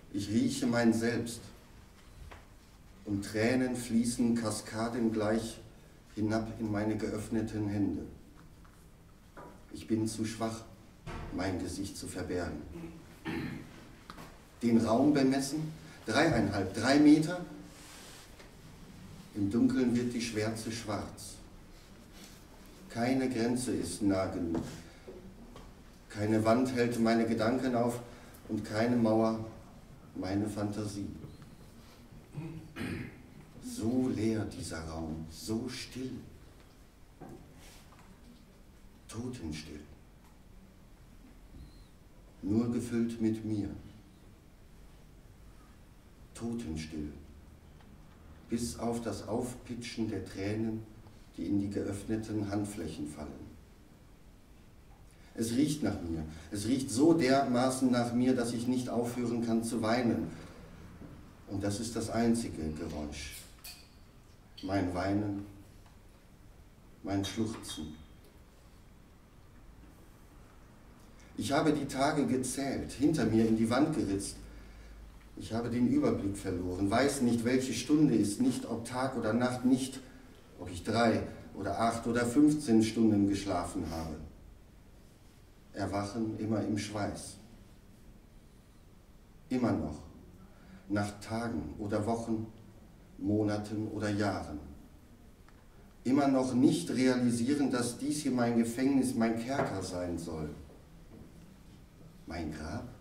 Ich rieche mein Selbst und Tränen fließen kaskadengleich hinab in meine geöffneten Hände. Ich bin zu schwach, mein Gesicht zu verbergen. Den Raum bemessen, 3,5, 3 Meter. Im Dunkeln wird die Schwärze schwarz. Keine Grenze ist nah genug. Keine Wand hält meine Gedanken auf und keine Mauer meine Fantasie. So leer dieser Raum, so still. Totenstill. Nur gefüllt mit mir. Totenstill. Bis auf das Aufpitschen der Tränen, die in die geöffneten Handflächen fallen. Es riecht nach mir. Es riecht so dermaßen nach mir, dass ich nicht aufhören kann zu weinen. Und das ist das einzige Geräusch. Mein Weinen, mein Schluchzen. Ich habe die Tage gezählt, hinter mir in die Wand geritzt. Ich habe den Überblick verloren, weiß nicht, welche Stunde ist, nicht ob Tag oder Nacht, nicht ob ich 3 oder 8 oder 15 Stunden geschlafen habe. Erwachen immer im Schweiß. Immer noch, nach Tagen oder Wochen, Monaten oder Jahren. Immer noch nicht realisieren, dass dies hier mein Gefängnis, mein Kerker sein soll. Mein Grab?